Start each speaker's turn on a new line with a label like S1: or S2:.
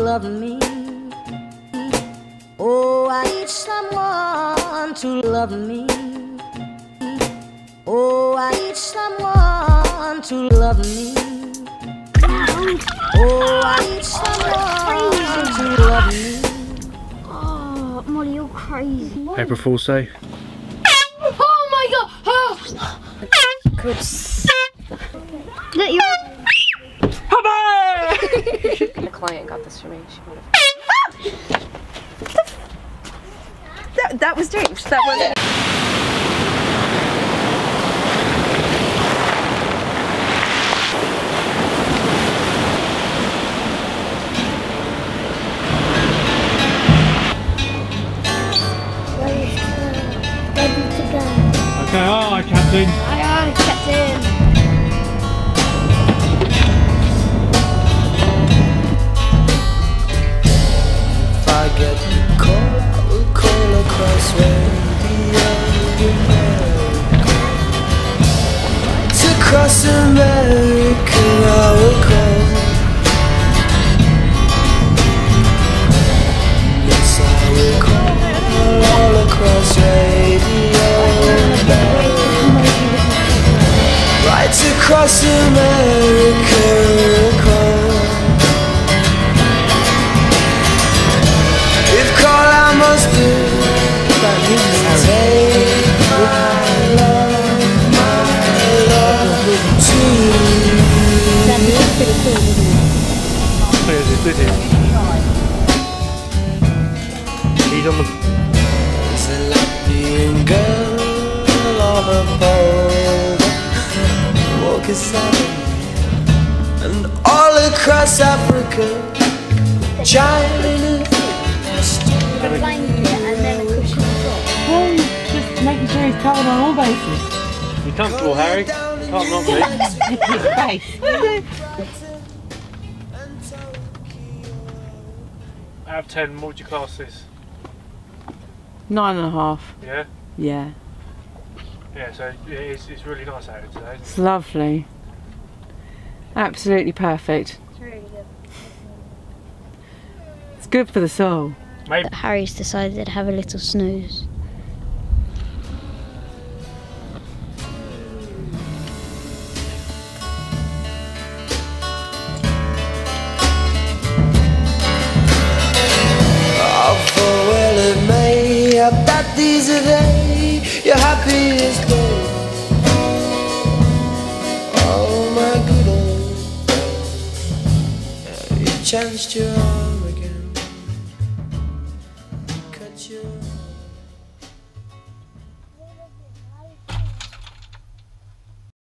S1: love me. Oh, I need someone to love me. Oh, I need someone to love me. Oh, I need someone to love me.
S2: Oh, Molly, you're crazy.
S3: April Fool's Day.
S2: Oh my god! Oh.
S1: Could
S2: Look, you.
S4: The client got this for me. She would have. That was James. That was.
S2: Ready to go.
S3: Okay, aye, Captain.
S2: Aye, aye, Captain.
S5: If I get the call, I'll call across radio America. To cross America, I will call. Yes, I will call all across radio America. Right across America, I'll call. Must do that you take my love to you.
S3: This is. He's on the.
S5: It's a Latvian girl on a pole, walking southern and all across Africa, China.
S2: A blanket and then a cushion on top.
S6: Well, just making sure he's covered on all bases.
S3: You comfortable, Harry? Can't knock me.
S6: His face.
S3: Out of 10, what would you class this?
S6: 9.5.
S3: Yeah?
S6: Yeah.
S3: Yeah, so it's really nice out here today.
S6: It's lovely. Absolutely perfect.
S2: It's really good.
S6: It's good for the soul.
S3: Maybe.
S2: Harry's decided to have a little snooze.
S5: Oh, for well it may, I bet these are they, your happiest day. Oh my good old, you chanced your arm.